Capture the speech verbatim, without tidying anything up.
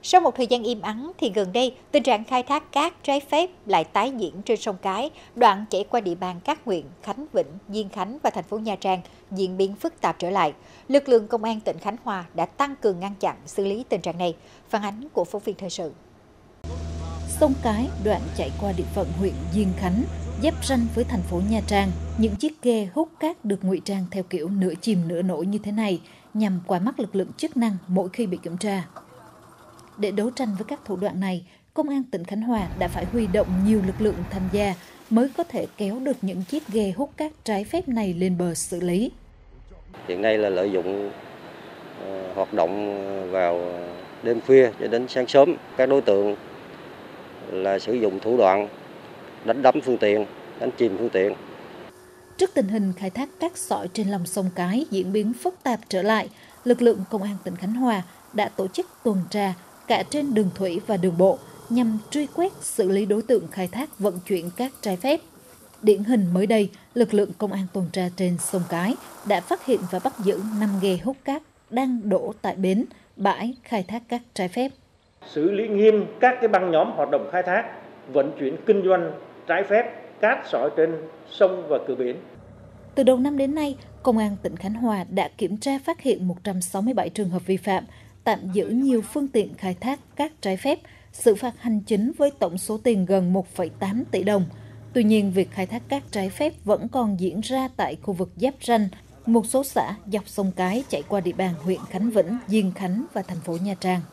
Sau một thời gian im ắng thì gần đây, tình trạng khai thác cát trái phép lại tái diễn trên sông Cái, đoạn chảy qua địa bàn các huyện Khánh Vĩnh, Diên Khánh và thành phố Nha Trang diễn biến phức tạp trở lại. Lực lượng công an tỉnh Khánh Hòa đã tăng cường ngăn chặn, xử lý tình trạng này. Phản ánh của phóng viên thời sự. Sông Cái, đoạn chảy qua địa phận huyện Diên Khánh, giáp ranh với thành phố Nha Trang, những chiếc ghe hút cát được ngụy trang theo kiểu nửa chìm nửa nổi như thế này nhằm qua mắt lực lượng chức năng mỗi khi bị kiểm tra. Để đấu tranh với các thủ đoạn này, Công an tỉnh Khánh Hòa đã phải huy động nhiều lực lượng tham gia mới có thể kéo được những chiếc ghe hút cát trái phép này lên bờ xử lý. Hiện nay là lợi dụng uh, hoạt động vào đêm khuya cho đến sáng sớm, các đối tượng là sử dụng thủ đoạn đánh đắm phương tiện, đánh chìm phương tiện. Trước tình hình khai thác cát sỏi trên lòng sông Cái diễn biến phức tạp trở lại, lực lượng Công an tỉnh Khánh Hòa đã tổ chức tuần tra cả trên đường thủy và đường bộ nhằm truy quét xử lý đối tượng khai thác vận chuyển cát trái phép. Điển hình mới đây, lực lượng công an tuần tra trên sông Cái đã phát hiện và bắt giữ năm ghe hút cát đang đổ tại bến, bãi khai thác cát trái phép. Xử lý nghiêm các cái băng nhóm hoạt động khai thác, vận chuyển kinh doanh trái phép cát sỏi trên sông và cửa biển. Từ đầu năm đến nay, Công an tỉnh Khánh Hòa đã kiểm tra phát hiện một trăm sáu mươi bảy trường hợp vi phạm, tạm giữ nhiều phương tiện khai thác cát trái phép, xử phạt hành chính với tổng số tiền gần một phẩy tám tỷ đồng. Tuy nhiên, việc khai thác cát trái phép vẫn còn diễn ra tại khu vực giáp ranh, một số xã dọc sông Cái chạy qua địa bàn huyện Khánh Vĩnh, Diên Khánh và thành phố Nha Trang.